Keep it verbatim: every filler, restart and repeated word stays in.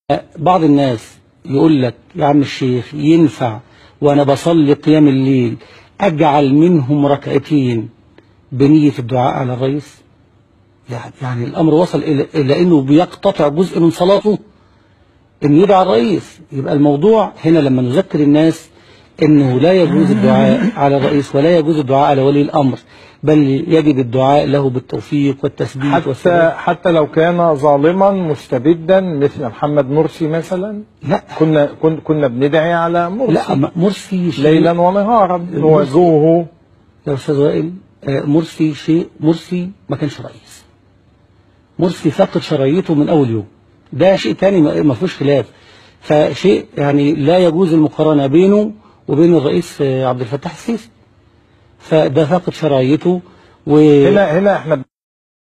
بعض الناس يقول لك يا عم الشيخ ينفع وانا بصلي قيام الليل اجعل منهم ركعتين بنية الدعاء على الرئيس؟ يعني الامر وصل الى, إلى انه بيقتطع جزء من صلاته ان يدعى الرئيس. يبقى الموضوع هنا لما نذكر الناس انه لا يجوز الدعاء على الرئيس ولا يجوز الدعاء على ولي الامر، بل يجب الدعاء له بالتوفيق والتثبيت حتى والثبات. حتى لو كان ظالما مستبدا مثل محمد مرسي مثلا. لا كنا كنا بندعي على مرسي. لا مرسي شيء ليلا ونهارا نوازوه. يا استاذ وائل، مرسي شيء، مرسي ما كانش رئيس، مرسي فقد شرعيته من اول يوم، ده شيء تاني ما فيهوش خلاف. فشيء يعني لا يجوز المقارنه بينه وبين الرئيس عبد الفتاح السيسي، فده فقد شرعيته. و هنا هنا احنا